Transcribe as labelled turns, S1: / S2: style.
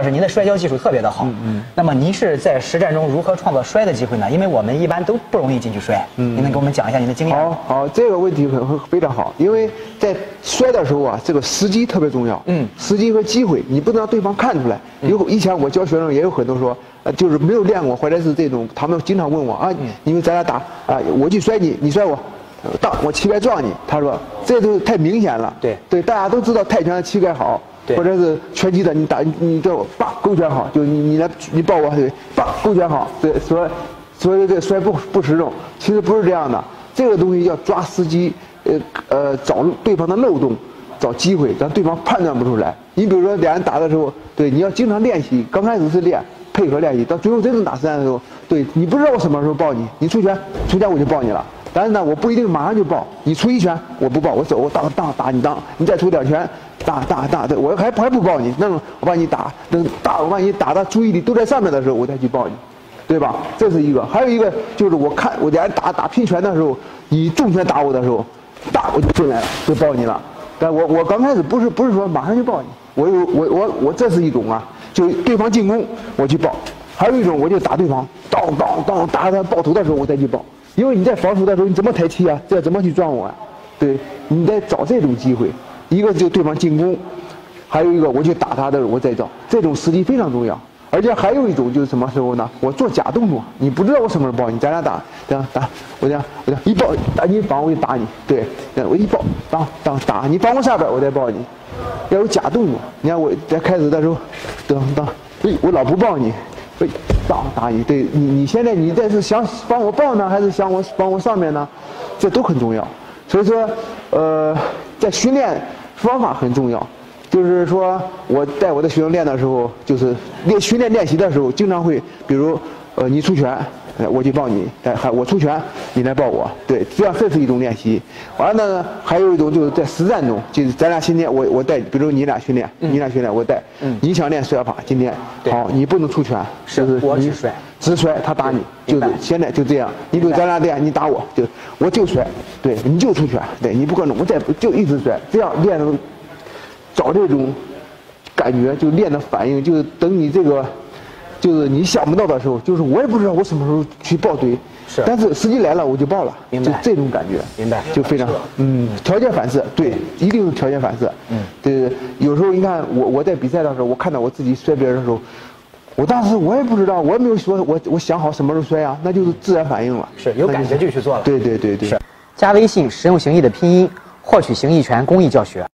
S1: 老师，您的摔跤技术特别的好。那么您是在实战中如何创造摔的机会呢？因为我们一般都不容易进去摔。您能给我们讲一下您的经验？
S2: 好，这个问题非常好，因为在摔的时候啊，这个时机特别重要。时机和机会，你不能让对方看出来。以前我教学生也有很多说，就是没有练过，或者是这种，他们经常问我啊，因为咱俩打啊，我去摔你，你摔我。当我膝盖撞你，他说这都太明显了。对，大家都知道泰拳的膝盖好，或者是拳击的你打你对我叭勾拳好，就你来你抱我对叭勾拳好，对所以这摔不实用，其实不是这样的。这个东西要抓时机，找对方的漏洞，找机会，让对方判断不出来。你比如说两人打的时候，对你要经常练习，刚开始是练配合练习，到最后真正打实战的时候，对你不知道我什么时候抱你，你出拳我就抱你了。但是呢，我不一定马上就抱，你出一拳我不抱，我走当打你当，你再出2拳，打，对我还不抱你，那么我把你打，我把你打的注意力都在上面的时候，我再去抱你，对吧？这是一个，还有一个就是我俩人打拼拳的时候，你重拳打我的时候，我就进来了，就抱你了。但我刚开始不是说马上就抱你，我这是一种啊，就对方进攻我去抱，还有一种我就打对方，当打他抱头的时候我再去抱。因为你在防守的时候，你怎么抬气啊？这怎么去撞我啊？对，你得找这种机会。一个就对方进攻，还有一个我去打他的时候我再找，这种时机非常重要。而且还有一种就是什么时候呢？我做假动作，你不知道我什么时候抱你，咱俩打，这样打，我这样一抱打你防我就打你，对，我一抱打你防我下边我再抱你，要有假动作。你看我在开始的时候，我老不抱你。打你，对你现在你这是想帮我抱呢，还是想帮我上面呢？这都很重要。所以说，在训练方法很重要。就是说我带我的学生练的时候，就是训练练习的时候，经常会，比如你出拳，我去抱你，我出拳，你来抱我，对，这是一种练习。完了呢，还有一种就是在实战中，就是咱俩今天我带，比如你俩训练，我带，你想练摔法，今天好，你不能出拳，
S1: 是我去摔，
S2: 直摔他打你，就是现在就这样。你比如咱俩练，你打我就摔，对，你就出拳，对你不可能，我就一直摔，这样练的找这种感觉，就练的反应，就是等你这个。就是你想不到的时候，就是我也不知道我什么时候去抱对，但是时机来了我就抱了，就这种感觉，
S1: 明白，
S2: 就非常条件反射，对，一定是条件反射，对，有时候你看我在比赛的时候，我看到我自己摔别人的时候，我当时我也不知道，我也没有说我想好什么时候摔啊，那就是自然反应了，
S1: 是有感觉就去做了，
S2: 对，
S1: 是。加微信实用形意的拼音，获取形意拳公益教学。